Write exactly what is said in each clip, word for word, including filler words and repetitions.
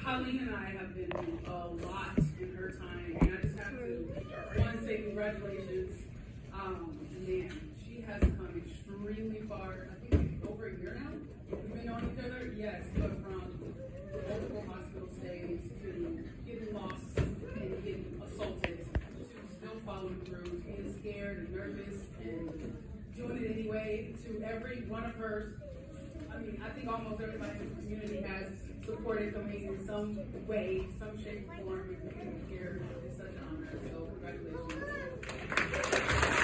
Colleen and I have been through a lot in her time, and I just have to, one, say congratulations. Um, man, she has come extremely far. I think over a year now. We've been knowing each other, yes, but from multiple hospital stays to getting lost and getting assaulted to still following through, being scared and nervous and doing it anyway. To every one of her, I mean, I think almost everybody in the community has supported Colleen in some way, some shape, or form, and being here is such an honor. So congratulations.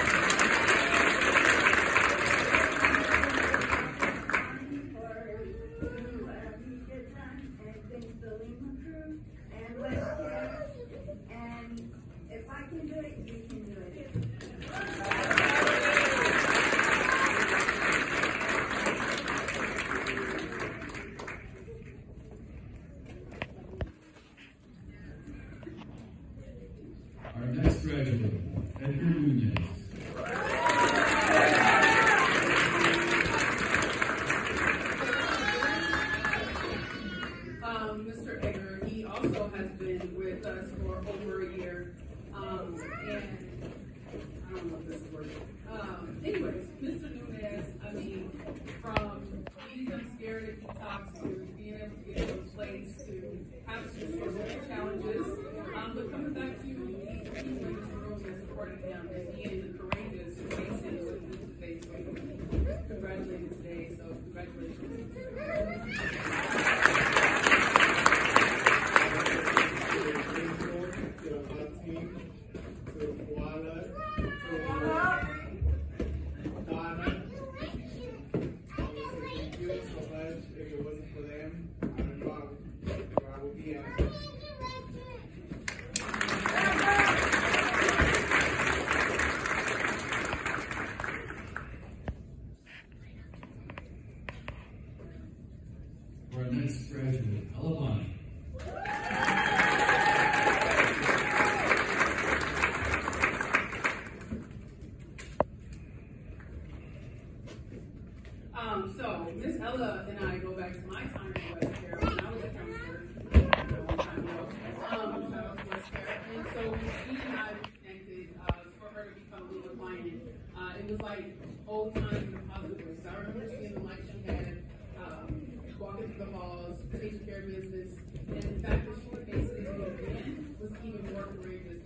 Our next graduate, Edgar Nunez. Um, Mister Edgar, he also has been with us for over a year, um, and I don't know if this is working. Um, anyways, Mister Nunez, I mean, from being scared if he talks to being able to get to a place to have some specific challenges, um, but coming back to you, being in this room and supporting him and being the courageous faces of the face. Congratulated today, so congratulations. For our next graduate, Alamani. Um, so, Miss Ella and I go back to my time in West Care when I was a counselor a long time ago. Um, shout out to West Care. And so when she and I reconnected, uh, for her to become a legal client, uh, it was like old times in a positive way. So I remember seeing the light she had, um, walking through the halls, taking care of business, and the fact that she would face this again was even more courageous